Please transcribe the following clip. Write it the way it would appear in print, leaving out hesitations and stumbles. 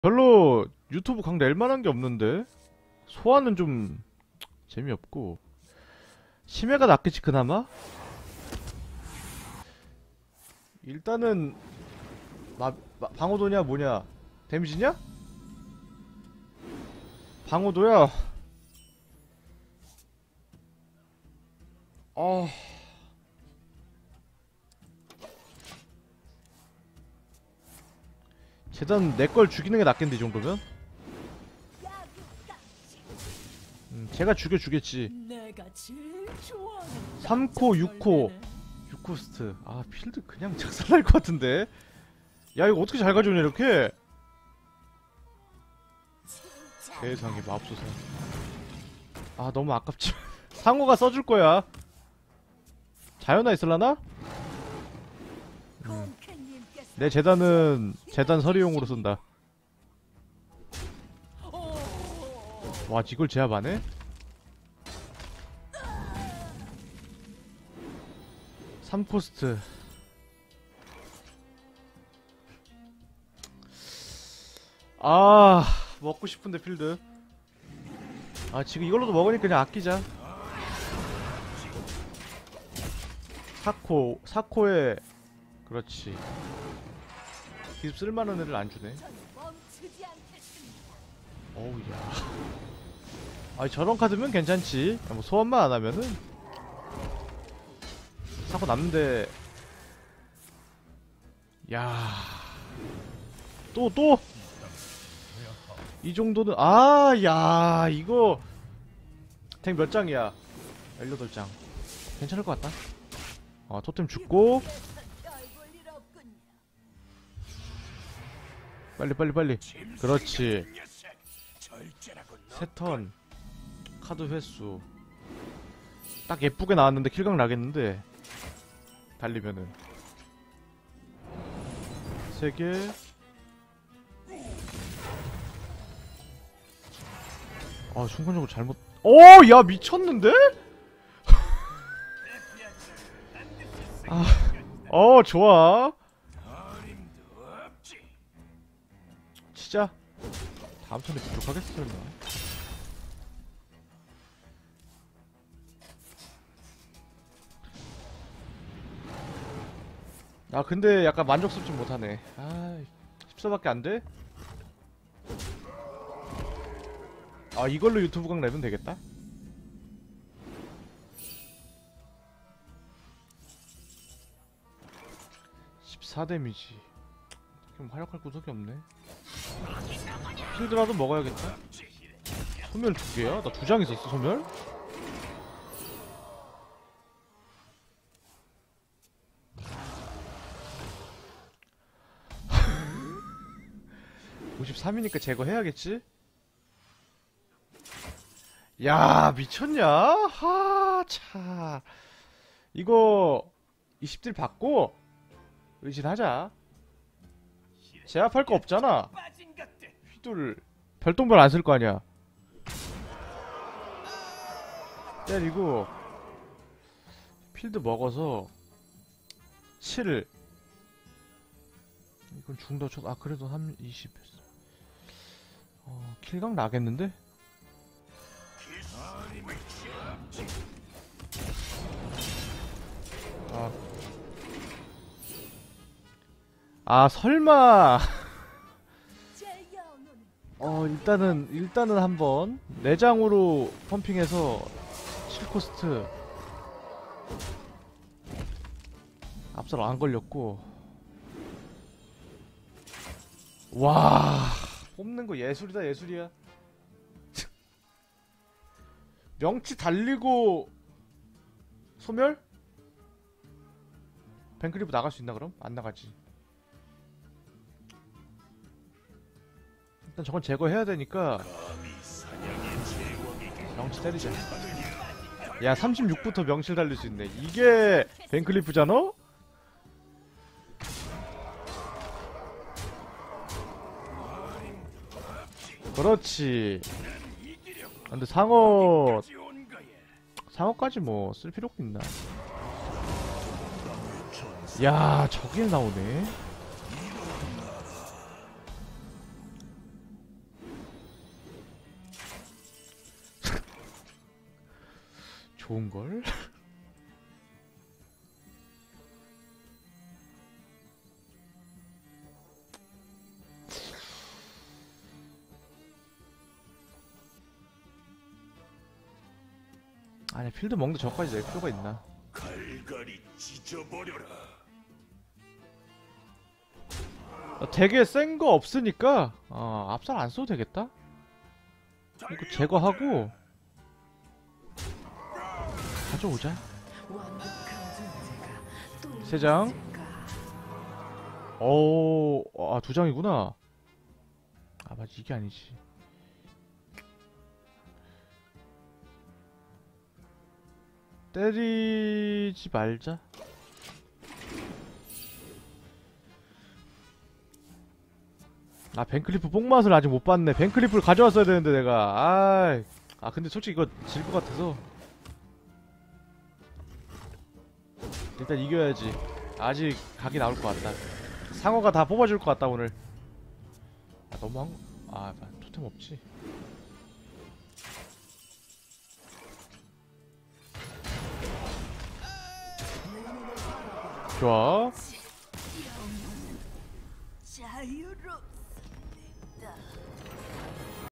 별로 유튜브 강 낼만한 게 없는데 소화는 좀 재미없고 심해가 낫겠지 그나마? 일단은 방어도냐 뭐냐 데미지냐? 방어도야. 아 재단 내 걸 죽이는 게 낫겠는데 이 정도면? 제가 죽여주겠지. 3코 6코 6코스트. 아 필드 그냥 작살날 것 같은데. 야 이거 어떻게 잘 가져오냐 이렇게. 세상에 맙소사. 아 너무 아깝지. 상호가 써줄 거야. 자연아 있을라나? 내 재단은 재단 서리용으로 쓴다. 와 이걸 제압하네? (3코스트) 아 먹고 싶은데 필드. 아 지금 이걸로도 먹으니까 그냥 아끼자. 4코에 그렇지. 기습 쓸만한 애를 안 주네. 어우야. 아니 저런 카드면 괜찮지. 뭐 소환만 안 하면은 사고 남는데. 야. 또. 이 정도는 야 이거 탱 몇 장이야? 18장. 괜찮을 것 같다. 토템 죽고 빨리 그렇지. 세턴 카드 횟수 딱 예쁘게 나왔는데 킬각 나겠는데 달리면은 3개. 순간적으로 잘못. 야 미쳤는데? 좋아. 진짜 다음 턴에 부족하겠어 설마. 근데 약간 만족스럽지 못하네. 14밖에 안 돼? 이걸로 유튜브 강 내면 되겠다. 14 데미지. 그럼 활약할 구석이 없네. 필드라도 먹어야겠다. 소멸 2개야? 나 2장 있었어 소멸? (53이니까) 제거해야겠지? 야 미쳤냐? 차 이거 20딜 받고 의진하자. 제압할 거 없잖아. 휘둘 별똥별 안 쓸 거 아니야. 때리고 필드 먹어서 7. 이건 중도 쳐. 그래도 20 했어. 킬각 나겠는데? 설마. 일단은 한번 내장으로 펌핑해서 7코스트 앞설 안 걸렸고. 와 뽑는 거 예술이다 예술이야. 명치 달리고 소멸? 뱅크리브 나갈 수 있나 그럼? 안 나가지. 일단 저건 제거해야 되니까 명치 때리자. 야 36부터 명칠 달릴 수 있네. 이게 뱅클리프잖아? 그렇지. 근데 상어까지 뭐 쓸 필요가 있나? 야 저게 나오네. 좋은걸? 아니 필드 먹는 저까지 낼 필요가 있나? 갈갈이 찢어버려라. 되게 센 거 없으니까 압살 안 써도 되겠다? 이거 제거하고 가져오자. 세 장. 오, 두 장이구나. 아, 맞지, 이게 아니지. 때리지 말자. 아, 벤클리프 뽕맛을 아직 못 봤네. 벤클리프를 가져왔어야 되는데 내가. 근데 솔직히 이거 질 것 같아서 일단 이겨야지. 아직 각이 나올 것 같다. 상어가 다 뽑아줄 것 같다 오늘. 너무 토템 없지. 좋아. 자유롭